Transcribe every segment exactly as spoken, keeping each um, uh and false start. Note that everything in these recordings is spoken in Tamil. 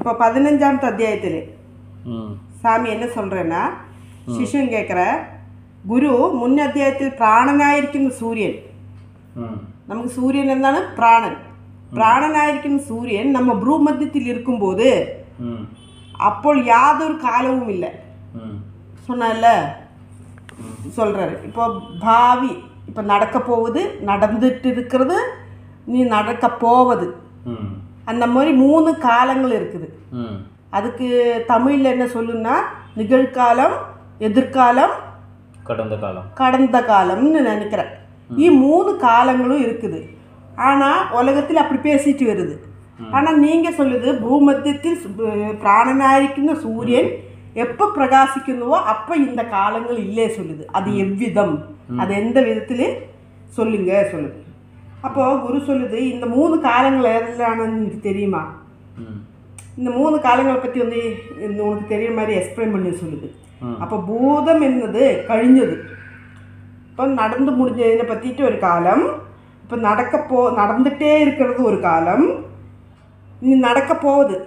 அப்போ பதினஞ்சாமத்து அத்தியாயத்தில் சாமி என்ன சொல்கிறேன்னா சிஷ்யன் கேட்குற குரு മുൻ അധ്യായത്തിൽ പ്രാണനായിരിക്കുന്ന സൂര്യൻ നമുക്ക് സൂര്യൻ എന്താണ് പ്രാണൻ പ്രാണനായിരിക്കുന്ന സൂര്യൻ நம்ம ഭൂമധ്യത്തിൽ இருக்கும்போது അപ്പോൾ യാതൊരു കാലവും ഇല്ല சொன்னால சொல்கிறாரு. இப்போ பாவி இப்போ நடக்க போகுது, நடந்துட்டு இருக்கிறது, நீ நடக்க போவது, அந்த மாதிரி மூணு காலங்கள் இருக்குது. அதுக்கு தமிழில் என்ன சொல்லுன்னா நிகழ்காலம், எதிர்காலம், கடந்த காலம் கடந்த காலம்னு நினைக்கிறேன். ஈ மூணு காலங்களும் இருக்குது. ஆனால் உலகத்தில் அப்படி பேசிட்டு வருது. ஆனால் நீங்கள் சொல்லுது பூமத்தியத்தில் பிராணனாயிருக்கிற சூரியன் எப்போ பிரகாசிக்கணுவோ அப்போ இந்த காலங்கள் இல்லே சொல்லுது. அது எவ்விதம், அது எந்த விதத்தில் சொல்லுங்க சொல்லுது. அப்போது குரு சொல்லுது இந்த மூணு காலங்கள் எதுலான்னு எனக்கு தெரியுமா, இந்த மூணு காலங்களை பற்றி வந்து உனக்கு தெரியுற மாதிரி எக்ஸ்பிளைன் பண்ணி சொல்லுது. அப்போ பூதம் என்னது கழிஞ்சது, இப்போ நடந்து முடிஞ்சதை பற்றிட்டு ஒரு காலம், இப்போ நடக்க போ நடந்துகிட்டே இருக்கிறது ஒரு காலம், இனி நடக்க போகுது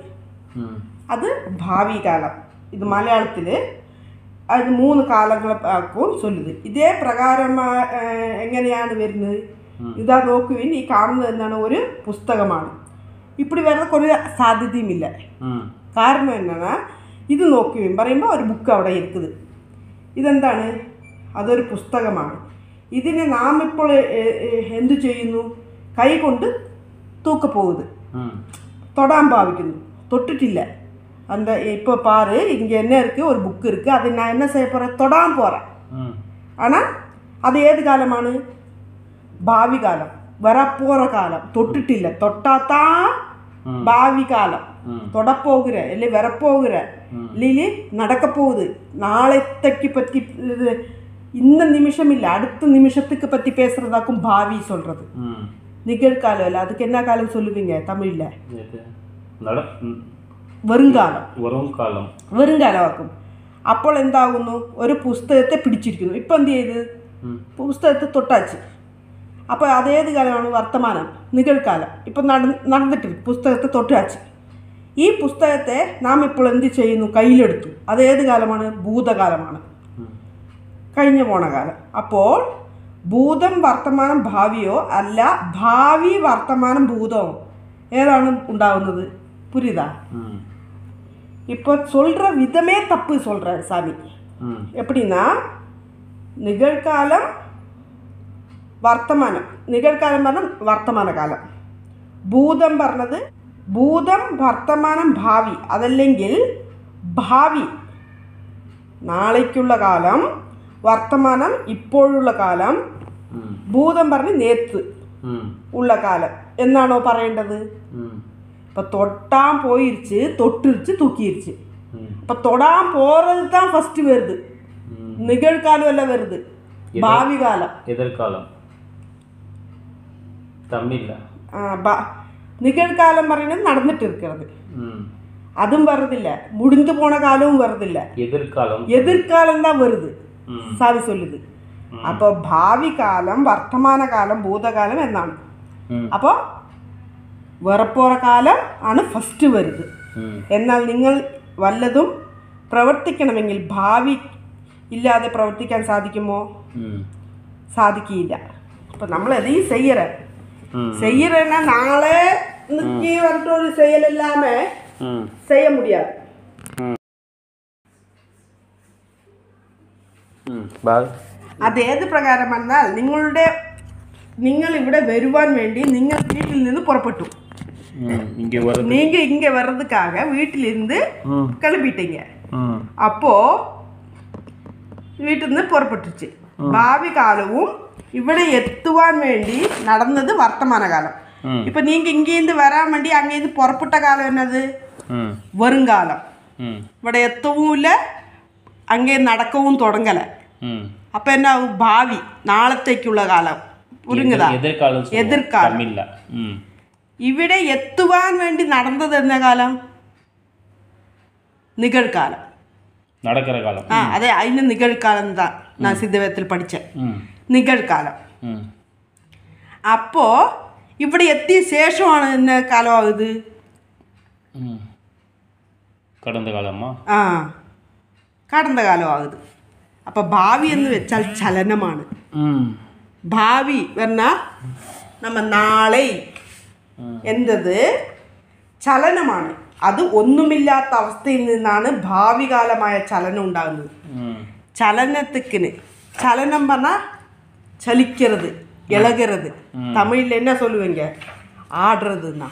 அது பாவி காலம். இது மலையாளத்தில் அது மூணு കാലങ്ങളാക്കും சொல்லுது. ഇതേ പ്രകാരமாக എങ്ങനെയാണ് വരുന്നത്? ഇതാ നോക്കുവിൻ, ഈ കാണുന്നത് എന്താണ് ഒരു പുസ്തകമാണ്. இப்படி வர்றதுக்கு ஒரு சாத்தியத்தையும் இல்லை. காரணம் என்னன்னா ഇത് നോക്കുവിൻ പറയുമ്പോൾ ഒരു ബുക്ക് അവിടെ இருக்குது. ഇതെന്താണ്? അതൊരു പുസ്തകമാണ്. ഇതിനെ നാം ഇപ്പോൾ എന്തു ചെയ്യുന്നു? കൈ കൊണ്ട് തൂക്കപ്പോകുത്, തൊടാൻ ഭാവിക്കുന്നു, തൊട്ടിട്ടില്ല. அந்த இப்போ பாரு இங்கே என்ன இருக்குது, ஒரு புக்கு இருக்குது, அது நான் என்ன செய்ய போகிறேன்? தொடாமல் போகிறேன். ஆனால் அது ஏது காலமான பாவி காலம், வரப்போகிற காலம். தொட்டுட்டில்லை, தொட்டாத்தான் பாவி காலம். தொடப்போகிற இல்லை வரப்போகிற இல்லை நடக்க போகுது, நாளைக்கு பற்றி இந்த நிமிஷம் இல்லை அடுத்த நிமிஷத்துக்கு பற்றி பேசுகிறதாக்கும் பாவி சொல்கிறது. நிகழ்காலம் இல்லை, அதுக்கு என்ன காலம் சொல்லுவீங்க தமிழில்? வருங்காலம். வருங்காலம் வருங்காലമാക്കും. അപ്പോൾ എന്താകുന്നു? ഒരു പുസ്തകത്തെ പിടിച്ചിരിക്കുന്നു. ഇപ്പം എന്ത് ചെയ്ത്? പുസ്തകത്തെ തൊട്ടാച്ച്. അപ്പോൾ അതേത് കാലമാണ്? വർത്തമാനം, നികഴ്കാലം. ഇപ്പം നട നടന്നിട്ട് പുസ്തകത്തെ തൊട്ടാച്ച്. ഈ പുസ്തകത്തെ നാം ഇപ്പോൾ എന്ത് ചെയ്യുന്നു? കയ്യിലെടുത്തു. അതേത് കാലമാണ്? ഭൂതകാലമാണ്, കഴിഞ്ഞു പോണ കാലം. അപ്പോൾ ഭൂതം വർത്തമാനം ഭാവിയോ അല്ല ഭാവി വർത്തമാനം ഭൂതമോ ഏതാണ് ഉണ്ടാവുന്നത്? புரியுதா? இப்போ சொல்கிற விதமே தப்பு சொல்கிறார் சாமி. எப்படின்னா நிகழ்காலம் വർത്തമാനം, നികഴ്കാലം പറഞ്ഞാൽ വർത്തമാന കാലം, ഭൂതം പറഞ്ഞത് ഭൂതം വർത്തമാനം ഭാവി, അതല്ലെങ്കിൽ ഭാവി നാളേക്കുള്ള കാലം, വർത്തമാനം ഇപ്പോഴുള്ള കാലം, ഭൂതം പറഞ്ഞ് നേത്ത് ഉള്ള കാലം എന്നാണോ പറയേണ്ടത്? இப்போ தொட்டான் போயிடுச்சு, தொட்டுருச்சு, தூக்கிடுச்சு. இப்போ தொடாம போகிறது தான் ஃபஸ்ட்டு வருது. நிகழ்காலம் எல்லாம் வருது, பாவி காலம், எதிர்காலம் தமிழ்ல பா நிகழ்காலம் പറയുന്നത് நடந்துட்டு இருக்கிறது, அதுவும் வருதில்லை. முடிந்து போன காலமும் வருதில்லை, எதிர்காலம் எதிர்காலம் தான் வருது சாவி சொல்லுது. அப்போ பாவி காலம், വർത്തമാന കാലം, ഭൂതകാലം എന്നാണ്. അപ്പോൾ வரப்போகிற காலம் ആണ് ഫസ്റ്റ് വരുത്. എന്നാൽ നിങ്ങൾ വല്ലതും പ്രവർത്തിക്കണമെങ്കിൽ ഭാവി ഇല്ലാതെ പ്രവർത്തിക്കാൻ സാധിക്കുമോ? സാധിക്കില്ല. അപ്പം നമ്മൾ എதையும் செய்யற செய்யறேன்னா நாளே இன்னைக்கு வரட்டு ஒரு செயல் இல்லாமல் செய்ய முடியாது. അത് ഏത് പ്രകാരം വന്നാൽ നിങ്ങളുടെ നിങ്ങൾ ഇവിടെ വരുവാൻ വേണ്ടി നിങ്ങൾ വീട്ടിൽ നിന്ന് പുറപ്പെട്ടു. நீங்க இங்க வர்றதுக்காக வீட்டிலிருந்து கிளம்பிட்டீங்க. அப்போ വീട്ടിൽ നിന്ന് പുറപ്പെട്ടുச்சு. ഭാവി കാലവും ഇവിടെ എത്തുവാൻ വേണ്ടി നടന്നത് വർത്തമാനകാലം. ഇപ്പൊ നീങ്ക ഇങ്ങേന്ന് വരാൻ വേണ്ടി അങ്ങേന്ന് പുറപ്പെട്ട കാലം എന്നത് വരുംകാലം. ഇവിടെ എത്തവും ഇല്ല, അങ്ങേ നടക്കവും തുടങ്ങല. അപ്പൊ എന്നാ ഭാവി, നാളത്തേക്കുള്ള കാലം. പുരിങ്ങതാ? എതിർകാലം. ഇവിടെ എത്തുവാൻ വേണ്ടി നടന്നത് എന്ന കാലം? നികഴ്കാലം, നടക്കുന്ന കാലം. ആ അതെ, അതിന് നികഴ്കാലം താ ഞാൻ സിദ്ധവേദത്തിൽ പഠിച്ച നികഴ്കാലം. അപ്പോൾ ഇവിടെ എത്തിയ ശേഷമാണ് എന്ന കാലമാകുത് கடந்த காலமா? ആ கடந்த காலம் ஆகுது. அப்போ பாவி എന്ന് വെച്ചാൽ ചലനമാണ്. ഭാവി പറഞ്ഞാൽ നമ്മ നാളെ എന്തത് ചലനമാണ്. അത് ഒന്നുമില്ലാത്ത അവസ്ഥയിൽ നിന്നാണ് ഭാവി കാലമായ ചലനം ഉണ്ടാകുന്നത്. ചലനத்துக்குன்னு ചലനം പറഞ്ഞാൽ ചലിக்கிறது, இழகிறது. தமிழில் என்ன சொல்லுவீங்க? ஆடுறதுன்னா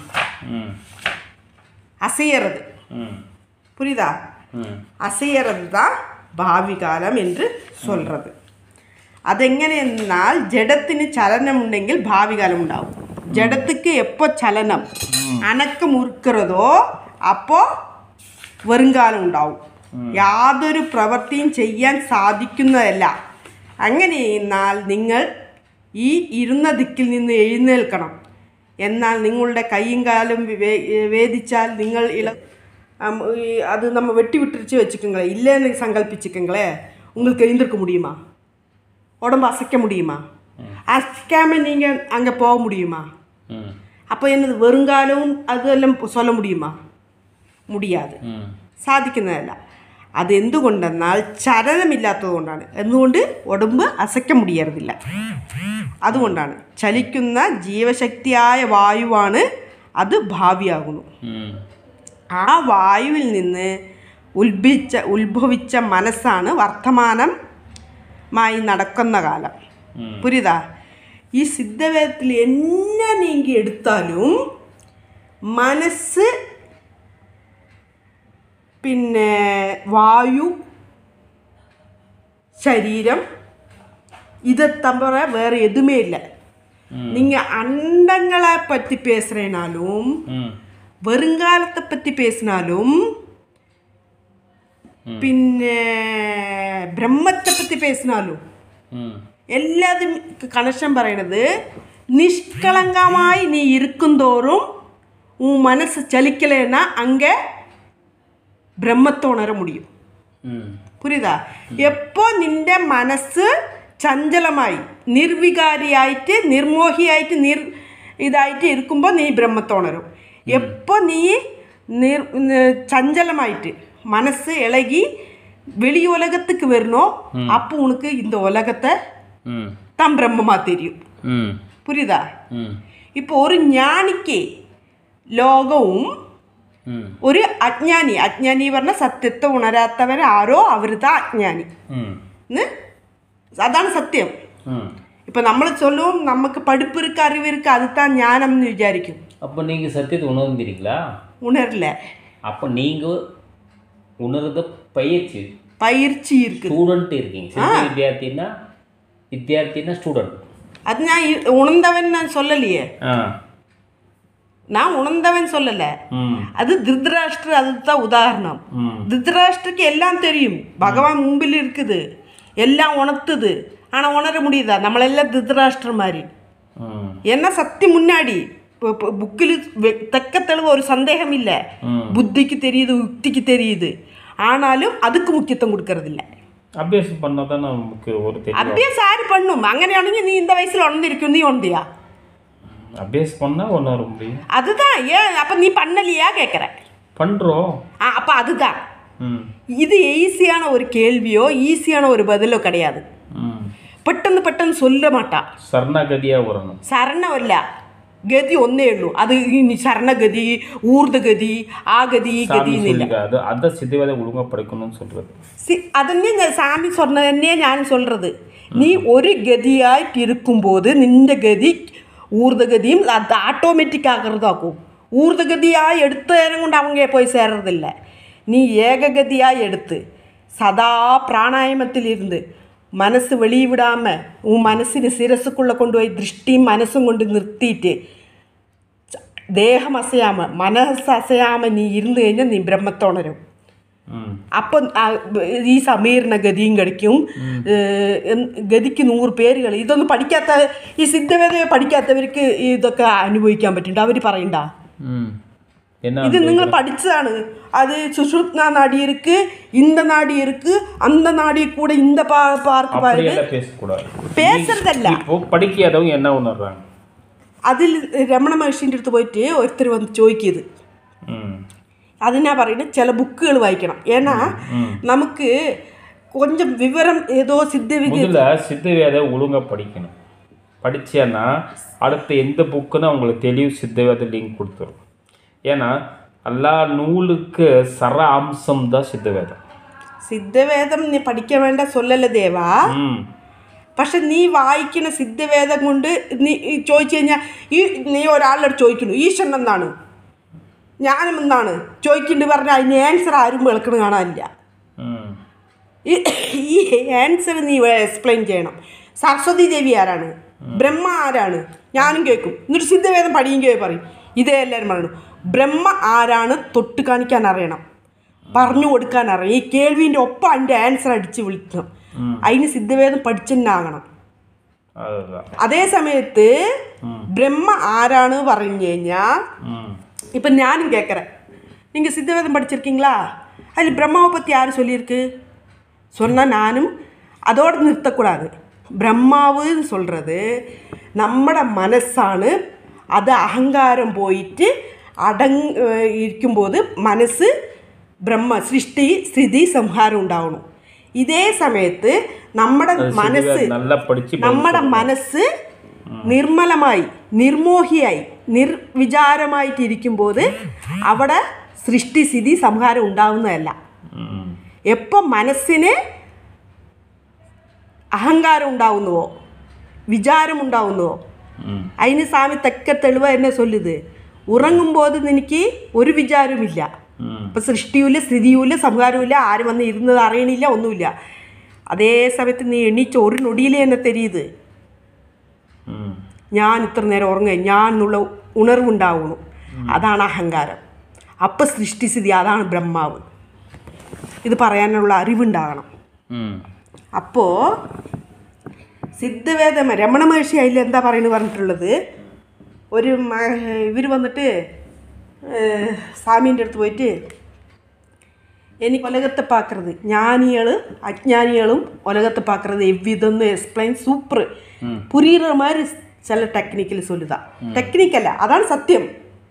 அசையறது. புரியுதா? அசையறது தான் ഭാവി കാലം என்று சொல்கிறது. അതെങ്ങനെയെന്നാൽ ജഡത്തിന് ചലനം ഉണ്ടെങ്കിൽ ഭാവി കാലം ഉണ്ടാവും. ജഡத்துக்கு எப்போ ചലനം അനക്കം ഉരുக்கிறதோ അപ്പോൾ വരുംകാലം ഉണ്ടാവും. യാതൊരു പ്രവൃത്തിയും ചെയ്യാൻ സാധിക്കുന്നതല്ല. അങ്ങനെയെന്നാൽ നിങ്ങൾ ഈ ഇരുന്ന ദിക്കിൽ നിന്ന് എഴുന്നേൽക്കണം. എന്നാൽ നിങ്ങളുടെ കൈയും കാലും വേദിച്ചാൽ നിങ്ങൾ ഇള அது நம்ம வெட்டி விட்டுருச்சு வச்சுக்கோங்களே, இல்லைன்னு சங்கல்பிச்சுக்கோங்களே, உங்களுக்கு எழுந்திருக்க முடியுமா? உடம்பு அசைக்க முடியுமா? அசைக்காமல் நீங்கள் அங்கே போக முடியுமா? அப்போ என்னது வருங்காலமும் அதெல்லாம் சொல்ல முடியுமா? முடியாது, സാധിക്കുന്നതല്ല. അത് എന്തുകൊണ്ടെന്നാൽ ചലനമില്ലാത്തത് കൊണ്ടാണ്. എന്തുകൊണ്ട്? ഉടമ്പ് അസയ്ക്ക മുടിയരുതില്ല. അതുകൊണ്ടാണ് ചലിക്കുന്ന ജീവശക്തിയായ വായുവാണ് അത് ഭാവിയാകുന്നു. ആ വായുവിൽ നിന്ന് ഉത്ഭവിച്ച ഉത്ഭവിച്ച മനസ്സാണ് വർത്തമാനമായി നടക്കുന്ന കാലം. പുരിതാ? ഈ സിദ്ധവേദത്തിൽ എന്നെ നീങ്ങി എടുത്താലും മനസ്സ്, പിന്നെ വായു, ശരീരം, இதை தவிர வேறு எதுவுமே இல்லை. நீங்கள் அண்டங்களை பற்றி பேசுகிறேனாலும் வருங்காலத்தை பற்றி பேசினாலும் പിന്നെ ബ്രഹ്മത്തെ പറ്റി പേസിനാലും എല്ലാതും കണക്ഷൻ പറയണത് നിഷ്കളങ്കമായി നീ ഇരിക്കുന്തോറും உன் மனசு ചലിക്കലേன்னா அங்கே ബ്രഹ്മത്തെ ഉണര முடியும். புரியுதா? எப்போ നിന്റെ മനസ്സ് ചഞ്ചലമായി നിർവികാരിയായിട്ട് നിർമോഹിയായിട്ട് നിർ ഇതായിട്ട് ഇരിക്കുമ്പോൾ നീ ബ്രഹ്മത്തെ ഉണരും. எப்போ நீ நிர் சஞ்சலமாயிட்டு மனசு இலகி வெளி உலகத்துக்கு வரணும், அப்போ உனக்கு இந்த உலகத்தை தான் பிரம்மமாக தெரியும். புரியுதா? இப்போ ஒரு ஞானிக்கு ലോകവും ഒരു അജ്ഞാനി, അജ്ഞാനി പറഞ്ഞ സത്യത്തെ ഉണരാത്തവർ ആരോ അവർ താ അജ്ഞാനി. അതാണ് സത്യം. இப்போ നമ്മൾ சொல்லுவோம் நமக்கு படிப்பு இருக்கு, அறிவு இருக்கு, அதுதான் ஞானம்னு விசாரிக்கும். அப்போ நீங்கள் சத்தியத்தை உணர்ந்துறீங்களா? உணரல. அப்போ நீங்கள் உணர்ந்த பயிற்சி பயிற்சி இருக்கு. ஸ்டூடெண்ட் இருக்கீங்க. வித்தியார்த்தின்னா வித்தியார்த்தின்னா ஸ்டூடெண்ட். அது நான் உணர்ந்தவன் நான் சொல்லலையே. நான் உணர்ந்தவன் சொல்லலை. அது திருதராஷ்டிர, அதுதான் உதாரணம். திருதராஷ்டிரக்கு எல்லாம் தெரியும், பகவான் மும்பில் இருக்குது, எல்லாம் உணர்த்துது. ஆனால் உணர முடியுதா? நம்மளெல்லாம் திருதராஷ்டிர மாதிரி. ஏன்னா சக்தி முன்னாடி புக்கில் தக்க தெளிவு ஒரு சந்தேகம் இல்லை. புத்திக்கு தெரியுது, யுக்திக்கு தெரியுது. ஆனாலும் அதுக்கு முக்கியத்துவம் கொடுக்கறதில்ல. அபியாசம் பண்ணால் தான் நமக்கு ஒரு தெரியும். அபியாசம் யாரு பண்ணும்? അങ്ങനെയാണെങ്കിൽ നീ இந்த வயசில் உணர்ந்திருக்கும். நீ உணர்ந்தியா? அபியாசம் பண்ணால் உணர முடியும். அதுதான். ஏன் அப்போ நீ பண்ணலையா கேட்குற? பண்ணுறோம். ஆ, அப்போ அதுதான். இது ஈஸியான ஒரு கேள்வியோ ஈஸியான ஒரு பதிலோ கிடையாது. പെട്ടെന്ന് പെട്ടെന്ന് சொல்ல മാട്ടാ. சரணகதியாக வரணும். சரணம் இல்ல, கதி ஒன்னே உള്ളൂ. அது சரணகதி, ஊர்தகதி, ஆ கதி, கதி இல்ல. அது அத சித்தவேத ஒழுங்கா படிக்கணும்னு சொல்றது. அதன்னே சாமி சொன்னதன்னே ഞാൻ சொல்றது. நீ ஒரு கதியாയിട്ട് இருக்கும்போது നിന്റെ ഗതി ഊർധഗതിയും അത് ஆட்டோமேட்டிக் ஆகிறதாக்கும். ஊர்தகதியாய் எடுத்த நேரம் കൊണ്ട് அவங்க போய் சேர்றதில்ல. நீ ஏககதியாய் எடுத்து சதா பிராணாயாமத்தில் இருந்து മനസ്സ് വെളിവിടാமல் உன் മനസ്സിന് சிரசுக்குள்ளே கொண்டு போய் திருஷ்டியும் மனசும் கொண்டு நிறுத்திட்டு ദേഹം അസയാமல் മനസ്സ് അസയാமல் നീ ഇരുന്ന് കഴിഞ്ഞാൽ നീ ബ്രഹ്മത്തെ ഉണരും. അപ്പം ഈ സമീരണ ഗതിയും കഴിക്കും. ഗതിക്ക് നൂറ് പേരുകൾ. ഇതൊന്നും പഠിക്കാത്ത ഈ സിദ്ധവേദ പഠിക്കാത്തവർക്ക് ഇതൊക്കെ അനുഭവിക്കാൻ പറ്റുന്നുണ്ട്. അവർ പറയണ്ട, இது நீங்கள் படித்தതാണ്. அது சுஷுப்னா நாடி இருக்கு, இந்த நாடி இருக்கு, அந்த நாடி கூட இந்த பா பார்க்க பாருங்க. பேசக்கூடாது, பேசுறதல்ல. இப்போ படிக்காதவங்க என்ன உணர்றாங்க? அதில் രമണ മഹർഷിൻ്റെ അടുത്ത് പോയിട്ട് ഒരുത്തർ വന്ന് ചോദിക്കിയത്, അതിനാ പറയുന്നത് ചില ബുക്കുകൾ വായിക്കണം. ஏன்னா நமக்கு கொஞ்சம் விவரம் ஏதோ சித்தவிதி முதல்ல சித்தவேத ஒழுங்காக படிக்கணும். படித்தேன்னா அடுத்த எந்த புக்குன்னு அவங்களுக்கு தெளிவு சித்தவேத லிங்க் கொடுத்துரும். ஏன்னா எல்லா நூலுக்கு சர அம்சம் தான் சித்தவேதம். സിദ്ധവേദം നീ പഠിക്കാൻ വേണ്ട சொல்லல ദേവാ. പക്ഷെ നീ വായിക്കുന്ന സിദ്ധവേദം കൊണ്ട് നീ ചോദിച്ചു കഴിഞ്ഞാൽ ഈ നീ ഒരാളുടെ ചോദിക്കുന്നു ഈശ്വരൻ എന്താണ് ജ്ഞാനം എന്താണ് ചോദിക്കേണ്ടി പറഞ്ഞാൽ അതിന് ആൻസർ ആരും വിളക്കണം കാണാനില്ല. ഈ ആൻസർ നീ എക്സ്പ്ലെയിൻ ചെയ്യണം. സരസ്വതി ദേവി ആരാണ്, ബ്രഹ്മ ആരാണ്, ഞാനും കേൾക്കും. എന്നിട്ട് സിദ്ധവേദം പഠിയെങ്കിൽ പറയും ഇതേ എല്ലാവരും പറയണം. ബ്രഹ്മ ആരാണ് തൊട്ട് കാണിക്കാൻ അറിയണം, പറഞ്ഞു കൊടുക്കാൻ അറിയാം. ഈ കേൾവിൻ്റെ ഒപ്പം അതിൻ്റെ ആൻസർ അടിച്ച് വിളിക്കണം. അതിന് സിദ്ധവേദം പഠിച്ചെന്നാകണം. അതേ സമയത്ത് ബ്രഹ്മ ആരാണ് പറഞ്ഞു കഴിഞ്ഞാൽ ഇപ്പം ഞാനും കേட்குறேன். நீங்கள் சித்தவேதம் படிச்சிருக்கீங்களா, அதில் பிரம்மாவை பற்றி யார் சொல்லியிருக்கு சொன்னால் நானும் அதோடு நிறுத்தக்கூடாது. பிரம்மாவுன்னு சொல்கிறது നമ്മുടെ മനസ്സാണ്. അത് അഹങ്കാരം പോയിട്ട് അടങ് ഇരിക്കുമ്പോൾ മനസ്സ് ബ്രഹ്മ സൃഷ്ടി സ്ഥിതി സംഹാരം ഉണ്ടാവണം. ഇതേ സമയത്ത് നമ്മുടെ മനസ്സ് നമ്മുടെ മനസ്സ് നിർമ്മലമായി നിർമോഹിയായി നിർവിചാരമായിട്ടിരിക്കുമ്പോൾ അവിടെ സൃഷ്ടി സ്ഥിതി സംഹാരം ഉണ്ടാവുന്നതല്ല. എപ്പോൾ മനസ്സിന് അഹങ്കാരം ഉണ്ടാവുന്നുവോ വിചാരം ഉണ്ടാവുന്നുവോ അതിന് സ്വാമി തെക്ക തെളിവ എന്നെ ചൊല്ലുത്. ഉറങ്ങുമ്പോൾ എനിക്ക് ഒരു വിചാരമില്ല. ഇപ്പം സൃഷ്ടിയുമില്ല സ്ഥിതിയുമില്ല സംഹാരമില്ല, ആരും വന്ന് ഇരുന്നത് അറിയണില്ല, ഒന്നുമില്ല. അതേ സമയത്ത് നീ എണീച്ച ഒരു നൊടിയിൽ എന്നെ തെരിയത് ഞാൻ ഇത്ര നേരം ഉറങ്ങുക ഞാൻ എന്നുള്ള ഉണർവുണ്ടാവുന്നു. അതാണ് അഹങ്കാരം. അപ്പം സൃഷ്ടിസ്ഥിതി അതാണ് ബ്രഹ്മാവ്. ഇത് പറയാനുള്ള അറിവുണ്ടാകണം. അപ്പോൾ സിദ്ധവേദം രമണ മഹർഷി അതിൽ എന്താ പറയുന്നത് പറഞ്ഞിട്ടുള്ളത്, ഒരു ഇവർ വന്നിട്ട് സ്വാമീൻ്റെ അടുത്ത് പോയിട്ട് എനിക്ക് ഉലകത്തെ പാക്കുന്നത് ஞானிகள் அஜ்ஞானிகளும் உலகத்தை பார்க்குறது எவ்விதம்னு எக்ஸ்பிளைன் சூப்பர் புரிகிற மாதிரி சில டெக்னிக்கல் சொல்லுதான். டெக்னிக்கல்ல അതാണ് സത്യം.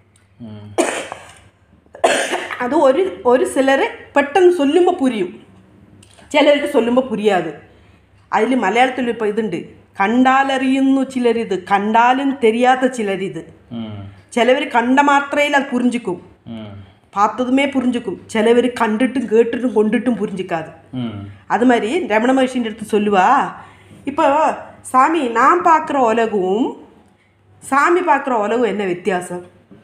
അത് ഒരു ഒരു ചിലർ പെട്ടെന്ന് ചൊല്ലുമ്പോൾ പുരിയും, ചിലർക്ക് ചൊല്ലുമ്പോൾ പുരിയാതെ. അതിൽ മലയാളത്തിൽ ഇപ്പോൾ ഇതുണ്ട്, കണ്ടാലറിയുന്നു ചിലരിത് കണ്ടാലും തെരിയാത്ത ചിലരിത്. ചിലവർ കണ്ട മാത്രയിൽ അത് പുരിഞ്ചിക്കും, பார்த்ததுமே புரிஞ்சுக்கும். சிலவர் கண்டுட்டும் கேட்டுட்டும் கொண்டுட்டும் புரிஞ்சிக்காது. அது மாதிரி ரமண மகர்ஷின்ற எடுத்து சொல்லுவா, இப்போ சாமி நான் பார்க்குற உலகம் சாமி பார்க்குற உலகம் என்ன வித்தியாசம்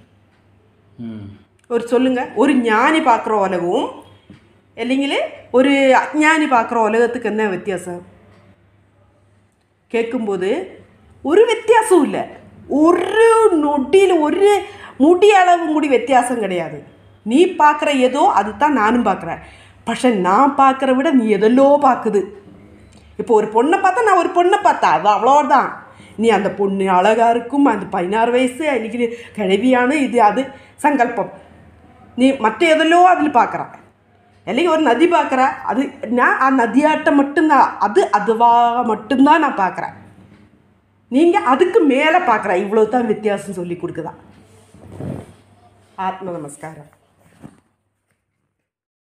ஒரு சொல்லுங்க. ஒரு ஞானி பார்க்குற உலகம் இல்லைங்களே ஒரு அஜ்ஞானி பார்க்குற உலகத்துக்கு என்ன வித்தியாசம் கேட்கும்போது ஒரு வித்தியாசம் இல்லை. ஒரு நொடியில் ஒரு முடி அளவு முடி வித்தியாசம் கிடையாது. நீ பார்க்குற ஏதோ அது தான் நானும் பார்க்குறேன். പക്ഷെ நான் பார்க்குற விட நீ எதெல்லோ பார்க்குது. இப்போ ஒரு பொண்ணை பார்த்தா நான் ஒரு பொண்ணை பார்த்தா அது அவ்வளோதான். நீ அந்த பொண்ணு அழகாக இருக்கும், அந்த பதினாறு வயசு அன்றைக்கி கிழவியான இது அது சங்கல்பம். நீ மற்ற எதெல்லோ அதில் பார்க்குற. അല്ലെങ്കിൽ ஒரு நதி பார்க்குற, அது நான் ஆ நதியாட்டம் மட்டும்தான், அது அதுவாக மட்டும்தான் நான் பார்க்குறேன். நீங்கள் அதுக்கு மேலே பார்க்குற, இவ்வளோ தான் வித்தியாசம் சொல்லி கொடுக்குதா. ஆத்ம நமஸ்காரம்.